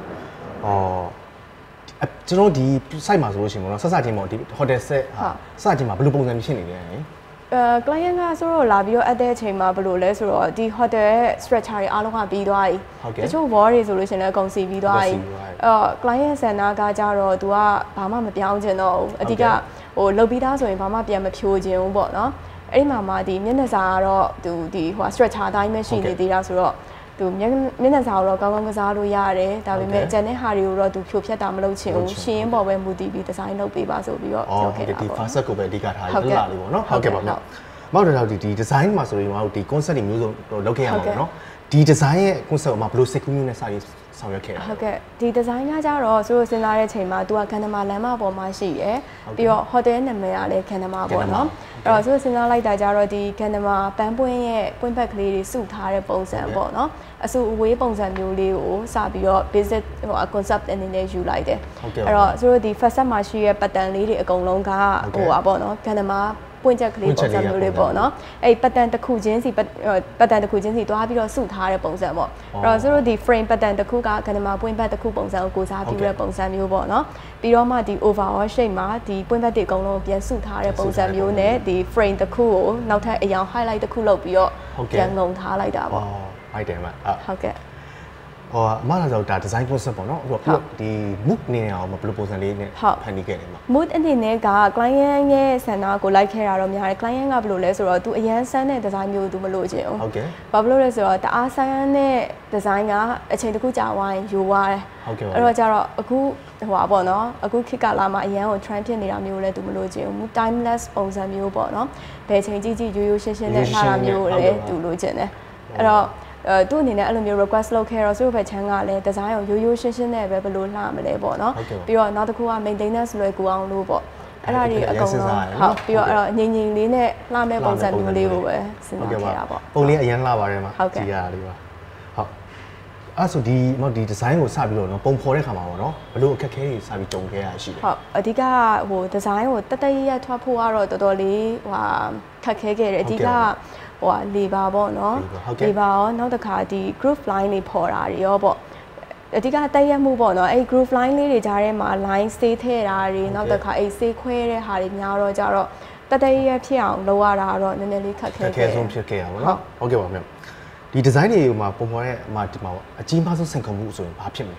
Speaker 1: ကျွန်တော်ဒီ site မှာဆိုလို့ရှိရင်ပေါ့နော်ဆက်ချင်းပေါ့ဒီ hotel set စချင်းမှာဘယ်လိုပုံစံဖြစ်နေလဲ
Speaker 2: client ကဆိုတော့လာပြီးတော့အတဲ့အချိန်မှာဘယ်လိုလဲဆိုတော့ဒီ hotel ရဲ့ structure တွေအားလုံးကပြီးသွားပြီတချို့ wall တွေဆိုလို့ရှင်လည်းအကုန်စီပြီးသွားပြီclient center ကကြတော့ तू ကဘာမှမပြောင်းချင်တော့ဘူးအဓိကလုတ်ပြီးသားဆိုရင်ဘာမှပြန်မဖြိုချင်ဘူးပေါ့နော်အဲ့ဒီမှာဒီမျက်နှာစာကတော့ तू ဒီ structure အတိုင်းပဲရှိနေသေးတာဆိုတော့သူမျက်နှာစာကိုတော့ကောင်းကောင်းကစားလို့ရတယ်ဒါပေမဲ့ကျန်တဲ့ဟာတွေကိုတော့သူဖြိုဖျက်တာမလုပ်ချင်ဘူးရှင်းပေါ်ပဲမူတည်ပြီးဒီဇိုင်းလုပ်ပေးပါဆိုပြီးတော့ပြောခဲ့တာပေါ့
Speaker 1: ဒီ facet ကိုပဲအဓိကထားရေးလာလေးပေါ့နော်ဟုတ်ကဲ့ပါနော်မောက်တော်ဒီ design မှာဆိုရင်ဒီ concept တွေမျိုးစုံလုပ်ခဲ့ရမှာပေါ့နော်ဒီ design ရဲ့ concept ကိုမှဘယ်လိုစိတ်ကူးမျိုးနဲ့စရေးဆောင်ရွက်ခဲ့တာ
Speaker 2: ဟုတ်ကဲ့ဒီ design ကကြတော့သူတို့စဉ်းစားတဲ့အချိန်မှာ तू ကခန္ဓာမလမ်းမပေါ်မှာရှိရယ်ပြီးတော့ hotel နာမည်ကလည်းခန္ဓာမပေါ့နော်အဲ့တော့သူတို့စဉ်းစားလိုက်တာကြတော့ဒီခန္ဓာမပန်းပွင့်ရဲ့ပွင့်ဘက်ကလေးတွေစုထားတဲ့ပုံစံပေါ့နော်အစုအဝေးပုံစံမျိုးလေးကိုစပြီးတော့ basic concept အနေနဲ့ယူလိုက်တယ်အဲ့တော့သူတို့ဒီ facade မှာရှိရဲ့ pattern လေးတွေအကုန်လုံးကပေါ့နော်ခန္ဓာမပွင့်ချက်ကလေးပုံစံမျိုးလေးပေါ့နော်အဲ့ပတ်တန်တစ်ခုချင်းစီပတ်တန်တစ်ခုချင်းစီတွားပြီးတော့စုထားတဲ့ပုံစံပေါ့အဲ့တော့သူတို့ဒီ frame ပတ်တန်တစ်ခုကခဏမှာပွင့်ဘက်တစ်ခုပုံစံကိုကိုစားပြုတဲ့ပုံစံမျိုးပေါ့နော်ပြီးတော့မှဒီ overall shape မှာဒီပွင့်ဘက်တွေအကုန်လုံးပြန်စုထားတဲ့ပုံစံမျိုးနဲ့ဒီ frame တစ်ခုကိုနောက်ထပ်အရောင် highlight တစ်ခုလုပ်ပြီးတော့ပြန်ငုံထားလိုက်တာပေါ့
Speaker 1: ဟုတ်တယ်မ
Speaker 2: ဟုတ်ကဲ့
Speaker 1: အမလာဆိုဒါ design concept ပေါ့နော်အခုဒီ mood နေအောင်ဘယ်လိုပုံစံလေးနဲ့ဖန်တီးခဲ့လဲမှာ
Speaker 2: mood အနေနဲ့က client ရဲ့ဆန္ဒကိုလိုက်ခဲ့တာတော့များတယ် client ကဘယ်လိုလဲဆိုတော့ तू အရန်ဆန်းတဲ့ design မျိုး तू မလို့ချင်ဘူး
Speaker 1: ဟုတ်ကဲ့
Speaker 2: ဘာဖြစ်လို့လဲဆိုတော့တအားဆန်းတဲ့ design ကအချိန်တစ်ခုကြာသွားရင်ယူသွားတယ်
Speaker 1: ဟုတ်ကဲ့
Speaker 2: အဲ့တော့ကျတော့အခုပေါ့နော်အခုခေတ်ကာလမှာအရန်ကို trend ဖြစ်နေတာမျိုးလဲ तू မလို့ချင်ဘူး timeless ပုံစံမျိုးပေါ့နော်ဘယ်ချိန်ကြီးကြီးရိုးရိုးရှင်းရှင်းနဲ့ထားတာမျိုးလဲ तू လို့ချင်တယ်အဲ့တော့သူ့အနေနဲ့အဲ့လိုမျိုး request လုပ်ခဲ့တော့သူ့ဘက်ချမ်းကလည်း design ကိုရိုးရိုးရှင်းရှင်းနဲ့ပဲဘယ်လိုလှမလဲပေါ့နော်ပြီးတော့နောက်တစ်ခုက maintenance လွယ်ကူအောင်လို့ပေါ့အဲ့ဒါတွေအကုန်လုံးဟုတ်ပြီးတော့အဲ့တော့ငြိမ်ငြိမ်လေးနဲ့လှမဲ့ပုံစံမျိုးလေးကိုပဲစဉ်းစားခဲ့တာပေါ့
Speaker 1: ပုံလေးအရင်လှပါတယ်မှာကြည့်ရတာလေးပါဟုတ်အဲ့ဆိုဒီ design ကိုစပြီးတော့နော်ပုံဖော်တဲ့ခါမှာပေါ့နော်ဘယ်လိုအခက်အခဲတွေစပြီးကြုံခဲ့ရရှိလဲ
Speaker 2: ဟုတ်အဓိကdesign ကိုတတရထွက်ဖို့ကတော့တော်တော်လေးခက်ခဲခဲ့တယ်အဓိကlabor ပေါ့နော် labor ရောနောက်တစ်ခါဒီ group line တွေပေါ်တာတွေရောပေါ့အဓိကတက်ရက်မှုပေါ့နော်အဲ့ group line လေးတွေကြားထဲမှာ line stay ထည့်တာတွေနောက်တစ်ခါအဲ့ stay ခွဲတဲ့ဟာတွေများတော့ကြတော့တရက်ဖြစ်အောင်လုပ်ရတာတော့နည်းနည်းလေးခက်ခဲ
Speaker 1: ခဲ့ဆုံးဖြစ်ခဲ့ရပါဘောနော်ဟုတ်ကဲ့ပါမြတ်ဒီ design တွေမှာပုံပေါ်တဲ့ဒီမှာအကြီးမားဆုံးစိန်ခေါ်မှုဆိုရင်ဘာဖြစ်မလဲ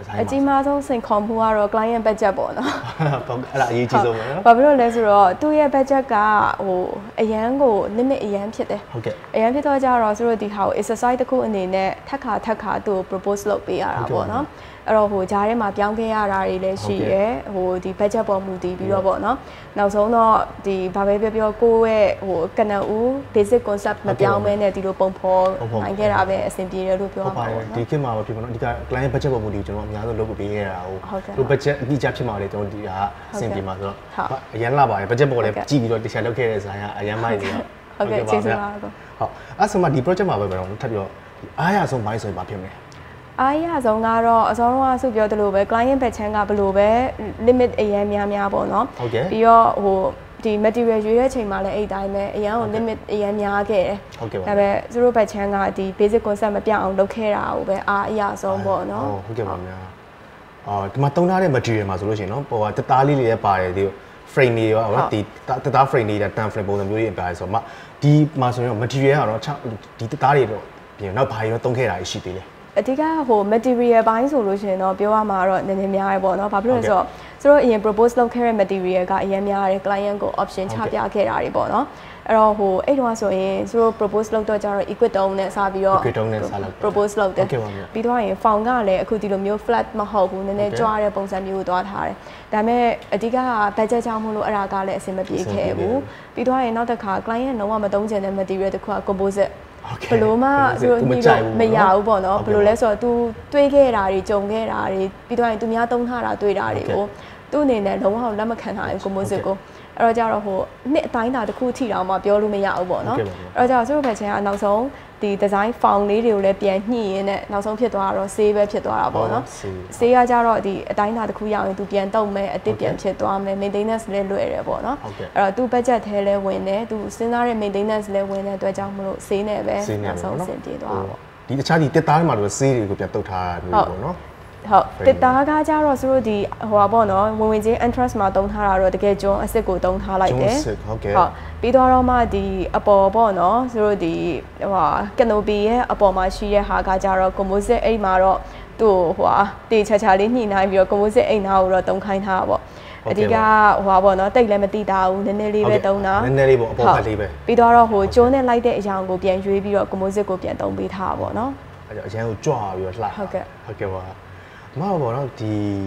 Speaker 2: အကြီးမားဆုံးစိန်ခေါ်မှုကတော့ client budget ပေါ့နော်
Speaker 1: အဲ့ဒါအရေးကြီးဆုံးပဲနော်
Speaker 2: ဘာဖြစ်လို့လဲဆိုတော့သူ့ရဲ့ budget ကဟိုအရန်ကို limit အရန်ဖြစ်တယ်
Speaker 1: ဟုတ်ကဲ့
Speaker 2: အရန်ဖြစ်တော့ကြတော့သူတို့ဒီဟာကို exercise တစ်ခုအနေနဲ့ထပ်ခါသူ့ propose လုပ်ပေးရတာပေါ့နော်အဲ့တော့ဟိုဂျားထဲမှာပြောင်းခဲ့ရတာတွေလည်းရှိရဲဟိုဒီ budget ပေါ်မူတည်ပြီးတော့ပေါ့နော်နောက်ဆုံးတော့ဒီဘာပဲပြောကိုယ့်ရဲ့ဟိုကနဦး basic concept မပြောင်းမဲနဲ့ဒီလိုပုံဖော်နိုင်ခဲ့တာပဲအဆင်ပြေတယ်လို့ပြောရမှာပေါ့နော်
Speaker 1: ဒီခေတ်မှာဖြစ်ပါတော့အဓိက client budget ပေါ်မူတည်ကျွန်တော်အများဆုံးလုပ်ပေးခဲ့တာဟိုသူ budget အတိအကျဖြစ်မှာလေကျွန်တော်ဒီကအဆင်ပြေမှာဆိုတော့အရန်လာပါတယ် budget ပေါ်လည်းကြည့်ပြီးတော့တခြားလုပ်ခဲ့တဲ့ဇာတ်အရန်မိုက်နေတော့
Speaker 2: ဟုတ်ကဲ့ကျေးဇူးပါ
Speaker 1: ဟုတ်အဲ့ဆိုမှဒီ project မှာပဲတော့ထပ်ပြီးတော့အားရဆုံးပိုင်းဆိုရင်ဘာဖြစ်မလဲ
Speaker 2: အားရဆုံးကတော့အစောဆုံးကဆုပြောသလိုပဲ client ဘက်ချမ်းကဘယ်လိုပဲ limit အရင်များပေါ့နော်ပြီးတော့ဟိုဒီ material ရွေးတဲ့အချိန်မှာလည်းအဲ့တိုင်းပဲအရင်ကို limit အရင်များခဲ့တယ်ဒါပေမဲ့သူတို့ဘက်ချမ်းကဒီ basic concept မပြအောင်လုပ်ခဲ့တာကိုပဲအားအရဆုံးပေါ့နော်
Speaker 1: ဟုတ်ကဲ့ပါများဒီမှာတုံးထားတဲ့ material မှာဆိုလို့ရှိရင်နော်ဟိုတသားလေးတွေလည်းပါတယ်ဒီ frame တွေရောဟုတ်ဒီတသား frame တွေ tan frame ပုံစံမျိုးတွေအပါတယ်ဆိုတော့ဒီမှာဆိုရင် material ကတော့ဒီတသားတွေတော့ပြင်နောက်ဘာတွေတော့တုံးခဲ့တာရှိသေးလဲ
Speaker 2: အဓိကဟို material ဘိုင်းဆိုလို့ရှိရင်တော့ပြောရမှာတော့နည်းနည်းများရပေါ့နော်ဘာဖြစ်လို့လဲဆိုတော့သူတို့အရင် propose လုပ်ခဲ့တဲ့ material ကအရင်များတယ် client ကို option ချပြခဲ့တာတွေပေါ့နော်အဲ့တော့ဟိုအဲ့တုန်းကဆိုရင်သူတို့ propose လုပ်တော့ကြတော့ equip tone နဲ့စပြီးတော့ propose လုပ်တယ်ပြီးတော့ရင် font ကလည်းအခုဒီလိုမျိုး flat မဟုတ်ဘူးနည်းနည်းကြွားတဲ့ပုံစံမျိုးကိုသွားထားတယ်ဒါပေမဲ့အဓိက budget ကြောင့်မလို့အဲ့ဒါကလည်းအဆင်မပြေခဲ့ဘူးပြီးတော့ရင်နောက်တစ်ခါ client လုံးဝမသုံးချင်တဲ့ material တစ်ခုက compositeဘလို့မှသူတို့ညှိလို့မရဘူးပေါ့နော်ဘလို့လဲဆိုတော့ तू တွေးခဲ့တာတွေကြုံခဲ့တာတွေပြီးတော့ရင်သူများသုံးထားတာတွေးတာတွေကိုသူ့အနေနဲ့လုံးဝလက်မခံနိုင်ဘူး composite ကိုအဲ့တော့ကြတော့ဟိုနှစ်အတိုင်းတာတစ်ခုထိတောင်မှပြောလို့မရဘူးပေါ့နော်အဲ့တော့ကြတော့သူတို့ဘက်ချင်းကနောက်ဆုံးဒီ design font လေးတွေကိုလည်းပြန်ညှိရင်းနဲ့နောက်ဆုံးဖြစ်သွားတော့ save ပဲဖြစ်သွားတာပေါ့နော် save ကကြတော့ဒီအတိုင်းတာတစ်ခုရောက်ရင် तू ပြန်တုံမယ်အတစ်ပြန်ဖြစ်သွားမယ် maintenance လည်းလွယ်တယ်ပေါ့နော်အဲ့တော့ तू budget ထဲလဲဝင်တယ် तू စဉ်းစားတဲ့ maintenance လည်းဝင်တဲ့အတွက်ကြောင့်မလို့ save နဲ့ပဲနောက်ဆုံးအဆင်ပြေသွားတာပေါ့
Speaker 1: ဒီတခြားဒီတက်သားတွေမှာလို့ save တွေကိုပြန်တုတ်ထားတာမျိုးပေါ့နော်
Speaker 2: ဟုတ်တစ်သားကကြတော့သူတို့ဒီဟိုပါပေါ့နော်ဝင်ချင်း entrance မှာတုံးထားတာတော့တကယ်ကျွန်းအစ်စ်ကိုတုံးထားလိုက်တယ်
Speaker 1: ဟုတ်ကဲ့
Speaker 2: ပြီးတော့မှဒီအပေါ်ပေါ့နော်သူတို့ဒီဟို canopy ရဲ့အပေါ်မှာရှိတဲ့ဟာကကြတော့ composite အိမ်မှာတော့သူ့ဟိုဟာတေချာချာလေးညှိနှိုင်းပြီးတော့ composite အိမ်သားကိုတော့တုံးခိုင်းထားတာပေါ့အဓိကဟိုပါပေါ့နော်တိတ်လည်းမတိတာဘူးနည်းနည်းလေးပဲတုံးတာ
Speaker 1: နည်းနည်းလေးပေါ့အပေါ်ကလေးပဲ
Speaker 2: ပြီးတော့ဟိုကျွန်းနဲ့လိုက်တဲ့အရာကိုပြန်ရွေးပြီးတော့ composite ကိုပြန်တုံးပေးထားတာပေါ့နော်
Speaker 1: အဲ့တော့အရင်ကိုကြွပြီးတော့လှ
Speaker 2: ဟုတ်ကဲ့
Speaker 1: ပါမဟုတ်ပါတော့ဒီ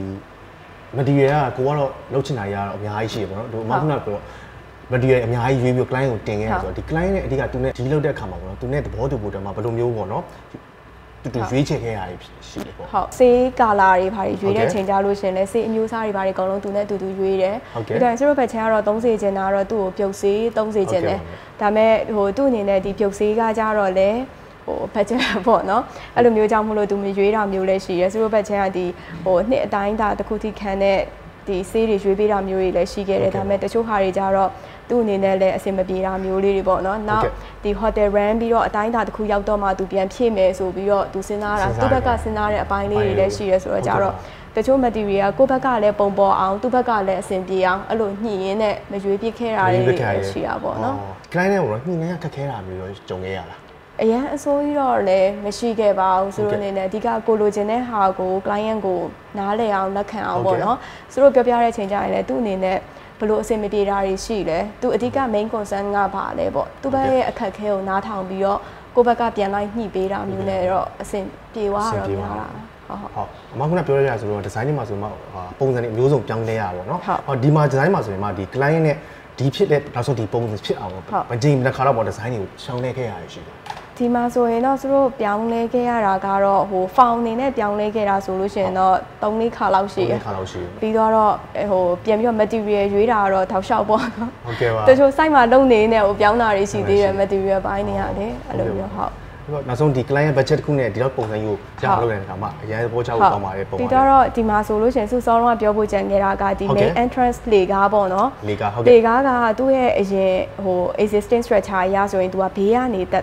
Speaker 1: material ကကိုကတော့လုပ်ချင်တာရတော့အများကြီးရှိရပေါ့နော်ဒီအခုနကတော့ material အများကြီးရွေးပြီး client ကိုတင်ခဲ့ရဆိုတော့ဒီ client နဲ့အဓိကသူနဲ့ဒီလုပ်တဲ့အခါမှာပေါ့နော်သူနဲ့သဘောတူဖို့တည်းမှာဘယ်လိုမျိုးပေါ့နော်တူရွေးချယ်ခဲ့ရရှိတယ်ပေါ့
Speaker 2: ဟုတ်ဆေးကာလာတွေဘာတွေရွေးတဲ့ချိန်ကြလို့ရှင်လဲဆေးအမျိုးအစားတွေဘာတွေအကုန်လုံးသူနဲ့တူရွေးတယ်ပြီးတော့သူတို့ဘက်ချင်ကတော့သုံးစေချင်တာတော့သူ့ကိုပြုတ်ဆေးသုံးစေချင်တယ်ဒါပေမဲ့ဟိုသူ့အနေနဲ့ဒီပြုတ်ဆေးကကြတော့လဲဟို budget ပေါ့နော်အဲ့လိုမျိုးကြောင့်မလို့သူမရွေးတာမျိုးလည်းရှိရဲသူတို့ဘက်ချင်ကဒီဟိုနှစ်အတိုင်းတာတစ်ခုထိခံတဲ့ဒီဆေးတွေရွေးပေးတာမျိုးတွေလည်းရှိခဲ့တယ်ဒါပေမဲ့တချို့ဟာတွေကြတော့သူ့အနေနဲ့လည်းအဆင်မပြေတာမျိုးလေးတွေပေါ့နော်နောက်ဒီ hotel run ပြီးတော့အတိုင်းတာတစ်ခုရောက်တော့မှသူပြန်ဖြည့်မယ်ဆိုပြီးတော့သူစဉ်းစားတာသူ့ဘက်ကစဉ်းစားတဲ့အပိုင်းလေးတွေလည်းရှိရဲဆိုတော့ကြတော့တချို့ material ကိုယ့်ဘက်ကလည်းပုံပေါ်အောင်သူ့ဘက်ကလည်းအဆင်ပြေအောင်အဲ့လိုညှိရင်းနဲ့မရွေးပြစ်ခဲ့တာတွေရှိတာပေါ့နော်
Speaker 1: client နဲ့ကတော့ညှိနှိုင်းရခက်ခဲတာမျိုးရောကြုံခဲ့ရလား
Speaker 2: အရင်အစိုးရတော့လည်းမရှိခဲ့ပါဘူးသူတို့အနေနဲ့အဓိကကိုလိုချင်တဲ့ဟာကို client ကိုနားလည်အောင်လက်ခံအောင်ပေါ့နော်သူတို့ပြောပြတဲ့အချိန်ကျရင်လည်းသူ့အနေနဲ့ဘလို့အဆင်မပြေတာတွေရှိလဲသူအဓိက main concern ကဘာလဲပေါ့သူဘက်ရဲ့အခက်အခဲကိုနားထောင်ပြီးတော့ကိုယ့်ဘက်ကပြန်လိုက်ညှိပေးတာမျိုးနဲ့တော့အဆင်ပြေသွားတော့များတာ
Speaker 1: ဟုတ်အမခုနပြောရရဆိုတော့ design တွေမှာဆိုမှပုံစံတွေအမျိုးစုံပြောင်းလဲရပါတော့เนาะဒီမှာ design မှာဆိုရင်မှဒီ client နဲ့ဒီဖြစ်တဲ့နောက်ဆုံးဒီပုံစံဖြစ်အောင်မကြင်တစ်ခါတော့ design တွေကိုရှောင်းလဲခဲ့ရတယ်ရှိတယ်
Speaker 2: ဒီမှာဆိုရင်တော့သူတို့ပြောင်းလဲခဲ့ရတာကတော့ဟို font အနေနဲ့ပြောင်းလဲခဲ့တာဆိုလို့ရှိရင်တော့3-4ခါလောက်ရှိရပြီးတော့ဟိုပြန်ပြီးတော့ material ရွေးတာတော့ထောက်လျှောက်ပေါ့နော်
Speaker 1: ဟုတ်ကဲ့ပါ
Speaker 2: တချို့ site မှာလုံနေနေဟိုပြောင်းတာတွေရှိသေးတယ် material ဘိုင်းနေရတယ်အဲ့လိုမျိုးဟုတ်
Speaker 1: နောက်ဆုံးဒီ client budget တစ်ခုနဲ့ဒီတော့ပုံစံမျိုးရအောင်လုပ်တဲ့အခါမှာအရင်သဘောချဖို့ကောင်းပါတယ်ပုံ
Speaker 2: ပါတယ်ဒီတော့ဒီမှာဆိုလို့ရှိရင်စုစောတော့ပြောဖို့ကြံခဲ့တာကဒီ main entrance လေကားပေါ့နော်
Speaker 1: လေကားဟုတ်
Speaker 2: ကဲ့လေကားကသူ့ရဲ့အရင်ဟို existing structure အရဆိုရင်သူကဘေးကနေတက်တာ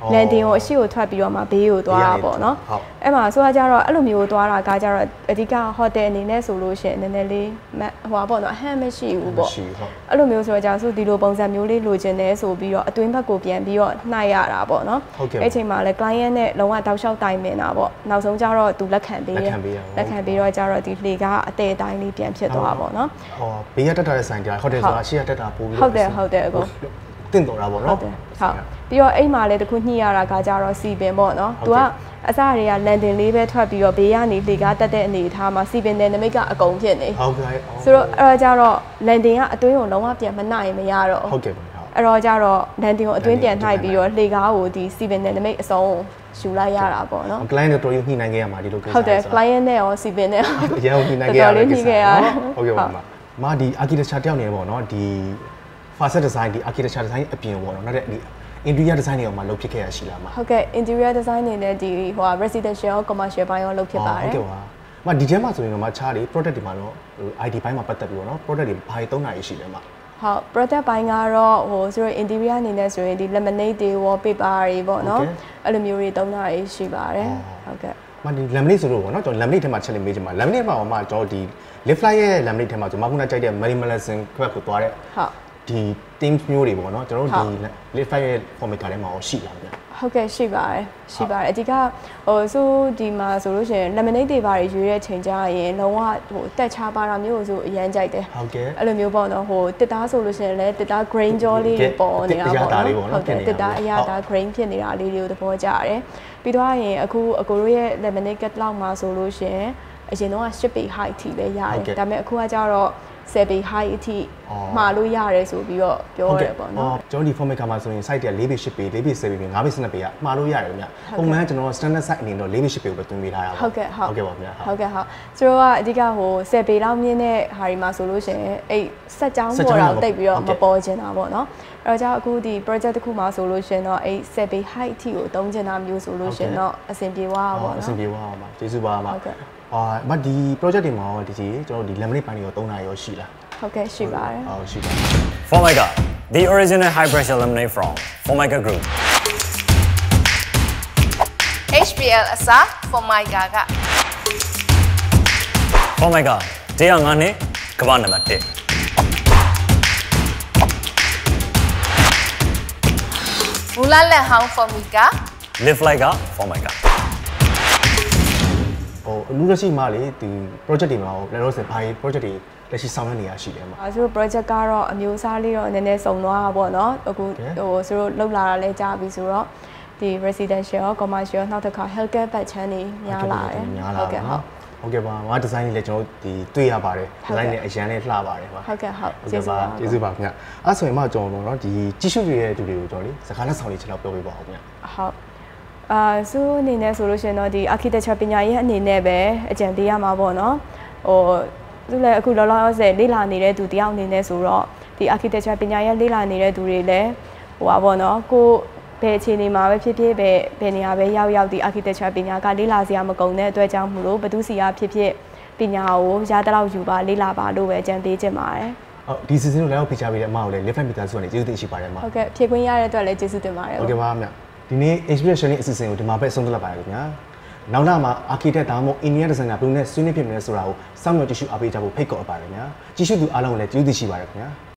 Speaker 2: လန်တင်ကိုအရှိကိုထွက်ပြီးတော့မှဘေးကိုသွားတာပေါ့နော်အဲ့မှာဆိုတော့ကြတော့အဲ့လိုမျိုးသွားတာကကြတော့အဓိကဟိုတယ်အနေနဲ့ဆိုလို့ရှိရင်နည်းနည်းလေးဟိုပါပေါ့နော်အဟမ်းမရှိဘူးပေါ့အဲ့လိုမျိုးဆိုတော့ကြဆိုဒီလိုပုံစံမျိုးလေးလိုချင်တယ်ဆိုပြီးတော့အတွင်းဘက်ကိုပြန်ပြီးတော့နှိုက်ရတာပေါ့နော်အဲ့ချိန်မှာလဲ client နဲ့လုံးဝတောက်လျှောက်တိုင်ပင်တာပေါ့နောက်ဆုံးကြတော့သူလက်ခံပေးတယ်လက်ခံပေးတော့ကြတော့ဒီလေကအတဲအတိုင်းလေးပြန်ဖြစ်သွားပေါ့နော်
Speaker 1: ဟောဘေးရတက်တာတဲ့ဆိုင်ကြဟိုတယ်ဆိုတာရှေ့ရတက်တာပို့ပြီး
Speaker 2: ဟုတ်တယ်အကို
Speaker 1: တင့်တော်တာပေါ့နော်
Speaker 2: ဟုတ်ပြီးတော့အိမ်မှာလည်းတခုညှိရတာကကြတော့စီပင်ပေါ့နော်သူကအစတွေကလန်ဒင်လေးပဲထွက်ပြီးတော့ဘေးကနေလေကားတက်တဲ့အနေထားမှာစီပင်တဲ့နမိတ်ကအကုန်ဖြစ်နေ
Speaker 1: ဟုတ်ကဲ့
Speaker 2: ဆိုတော့အဲ့တော့ကြတော့လန်ဒင်ကအသွင်းကိုလုံးဝပြန်မနိုင်မရတော့
Speaker 1: ဟုတ်ကဲ့ပါ
Speaker 2: အဲ့တော့ကြတော့လန်ဒင်ကိုအတွင်းပြန်နှိုက်ပြီးတော့လေကားကိုဒီစီပင်တဲ့နမိတ်အစုံယူလိုက်ရတာပေါ့နော်
Speaker 1: client နဲ့တော်ရုံညှိနှိုင်းခဲ့ရမှာဒီလိုကိစ္စ
Speaker 2: ဟုတ်တယ် client နဲ့ရောစီပင်နဲ့ရော
Speaker 1: အရင်ညှိနှိုင်းခဲ့ရတာကိစ္စဟုတ်ကဲ့ပါမဒီ architecture တယောက်နေပေါ့နော်ဒီ facade design ဒီ architecture design အပြင်ပေါ့နော်နောက်တဲ့ဒီ interior design တွေမှာလုပ်ဖြစ်ခဲ့ရရှိလားမ
Speaker 2: ဟုတ်ကဲ့ interior design နေနဲ့ဒီဟို residential commercial ဘိုင်းရောလုပ်ဖြစ်ပါတယ်
Speaker 1: ဟုတ်ကဲ့ပါမဒီထဲမှာဆိုရင်တော့မချားလေ product တွေမှာတော့ ID ဘိုင်းမှာပတ်သက်ပြီးတော့နော် product တွေဘာတွေသုံးတာရှိလဲမ
Speaker 2: ဟုတ် product ဘိုင်းကတော့ဟိုဆိုရင် interior အနေနဲ့ဆိုရင်ဒီ laminate တွေ wallpaper တွေပေါ့နော်အဲ့လိုမျိုးတွေသုံးတာရှိပါတယ်ဟုတ်ကဲ့
Speaker 1: မဒီ laminate ဆိုလို့ပေါ့နော်ကျွန်တော် laminate ထဲမှာချက်လေးမေးချင်ပါ laminate မှာမှကျွန်တော်ဒီ lift fly ရဲ့ laminate ထဲမှာကျွန်တော်ခုနကြိုက်တဲ့ minimalism ခွက်ကိုသွားတဲ့
Speaker 2: ဟုတ်
Speaker 1: ဒီ themes မျိုးတွေပေါ့နော်ကျွန်တော်တို့ဒီ lift fly ရဲ့ format ထဲမှာရှိလားဗျာ
Speaker 2: ဟုတ်ကဲ့ရှိပါတယ်အဓိကဟိုဆိုဒီမှာဆိုလို့ရှိရင် laminate တွေပါရွေးတဲ့ချိန်ကြရင်လုံးဝဟိုတက်ချပါတာမျိုးဆိုအရန်ကြိုက်တယ်
Speaker 1: ဟုတ်ကဲ့
Speaker 2: အဲ့လိုမျိုးပေါ့နော်ဟိုတစ်သားဆိုလို့ရှိရင်လည်းတစ်သား grain jaw လေးတွေပေါ်နေတာပေါ့နော်
Speaker 1: ဟုတ်ကဲ့
Speaker 2: တစ်သားအရသာ grain ဖြစ်နေတာလေးတွေကိုသဘောကျတယ်ပြီးတော့ရင်အခုအကိုတို့ရဲ့ laminate catalog မှာဆိုလို့ရှိရင်အရင်တော့10 ပေ height ထိပဲရတယ်ဒါပေမဲ့အခုကကျတော့10 ပေ height အထိမှာလို့ရတယ်ဆိုပြီးတော့ပြောရတယ်ပေါ့နော်
Speaker 1: ကျွန်တော်ဒီ format ကမှာဆိုရင် site တွေက4ပေ10ပေ4ပေ10ပေ5ပေ12ပေကမှာလို့ရတယ်ဗျာပုံမှန်ကျွန်တော် standard site အနေနဲ့4ပေ10ပေကိုပဲတွင်းပေးထားရပါ
Speaker 2: ဟုတ်ကဲ့
Speaker 1: ပါဗျာ
Speaker 2: ဟုတ်ကဲ့ဆိုတော့အဓိကဟို10ပေလောက်မြင့်တဲ့ဟာဒီမှာဆိုလို့ရှိရင်အဲ့ဆက်ကြောင်းပေါ်တော့တိတ်ပြီးတော့မပေါ်ချင်တာပေါ့နော်အဲ့တော့ကြောင့်အခုဒီ project တစ်ခုမှာဆိုလို့ရှိရင်တော့အဲ့10ပေ height အထိကိုသုံးချင်တာမျိုးဆိုလို့ရှိရင်တော့အဆင်ပြေသွားပါပေါ့နော်
Speaker 1: အဆင်ပြေသွားပါကျေးဇူးပါပါဟုတ်ကဲ့မဒီ project တွေမှာဒီကျွန်တော်ဒီ laminate ပိုင်းတွေကိုသုံးတာရောရှိလား
Speaker 2: ဟုတ်ကဲ့ရှိပါတယ်
Speaker 1: ဟုတ်ရှိပါတယ်
Speaker 3: Formica the original high pressure laminate from Formica Group
Speaker 4: HPL အစား Formica က
Speaker 3: Formica တရားငါးနှစ်ကမ္ဘာနံပါတ်1
Speaker 4: မူလလက်ဟောင်း Formica
Speaker 3: live like a Formica
Speaker 1: ဟိုလူရရှိမှလေဒီ project တွေမှာလည်းတော့ဘာ project တွေလက်ရှိဆောင်ရွက်နေရရှိတယ်မှာ
Speaker 2: ဆိုတော့ project ကတော့အမျိုးအစားလေးတော့နည်းနည်းစုံသွားတာပေါ့နော်အခုဟိုဆိုတော့လောက်လာတာလဲကြားပြီဆိုတော့ဒီ residential commercial နောက်တစ်ခါ healthcare ဘက်ချမ်းနေများလာတယ်
Speaker 1: ဟုတ်ကဲ့ဟုတ်ကဲ့ပါငါ design လေးလည်းကျွန်တော်ဒီတွေ့ရပါတယ် design လေးအရန်လေးလှပါတယ်ပါ
Speaker 2: ဟုတ်ကဲ့ဟုတ်
Speaker 1: ကျေးဇူးပါခင်ဗျအဲ့ဆိုရင်မှကျွန်တော်တို့เนาะဒီကြီးစုရဲ့သူတွေကိုကျွန်တော်လေစကားလက်ဆောင်လေးချက်တော့ပြောပြပါဦးခင်ဗျ
Speaker 2: ဟုတ်ဆိုအနေနဲ့ဆိုလို့ရှိရင်တော့ဒီ architecture ပညာရေးအနေနဲ့ပဲအကြံပေးရမှာပေါ့နော်ဟိုသူလည်းအခုလောလောဆယ်လေ့လာနေတဲ့သူတယောက်အနေနဲ့ဆိုတော့ဒီ architecture ပညာရေးလေ့လာနေတဲ့သူတွေလည်းဟိုပါပေါ့နော်ကိုဘယ်အခြေအနေမှာပဲဖြစ်ဖြစ်ဘယ်နေရာပဲရောက်ဒီ architecture ပညာကလေ့လာစရာမကုန်တဲ့အတွက်ကြောင့်မလို့ဘသူစီအားဖြစ်ဖြစ်ပညာကိုရတဲ့လောက်ယူပါလေ့လာပါလို့ပဲအကြံပေးချင်ပါတယ်
Speaker 1: ဟုတ်ဒီ season ကိုလည်းဖိချပေးတဲ့အမကိုလည်း lift meter စုကနေကျေးဇူးတင်ရှိပါတယ်အမ
Speaker 2: ဟုတ်ကဲ့ဖြည့်ခွင့်ရတဲ့အတွက်လည်းကျေးဇူးတင်ပါတယ်
Speaker 1: ဟုတ်ကဲ့ပါအမဒီနေ့ experience sharing အစီအစဉ်ကိုဒီမှာပဲဆုံးသတ်ပါတယ်ခင်ဗျာနောက်လာမှာ architect ဒါမှမဟုတ် engineer designer ဘယ်လိုနဲ့ဆွေးနွေးဖြစ်မလဲဆိုတာကိုစောင့်မျှော်ကြည့်ရှုအားပေးကြဖို့ဖိတ်ခေါ်အပ်ပါတယ်ခင်ဗျာကြည့်ရှုသူအားလုံးကိုလည်းကျေးဇူးတင်ရှိပါတယ်ခင်ဗျာ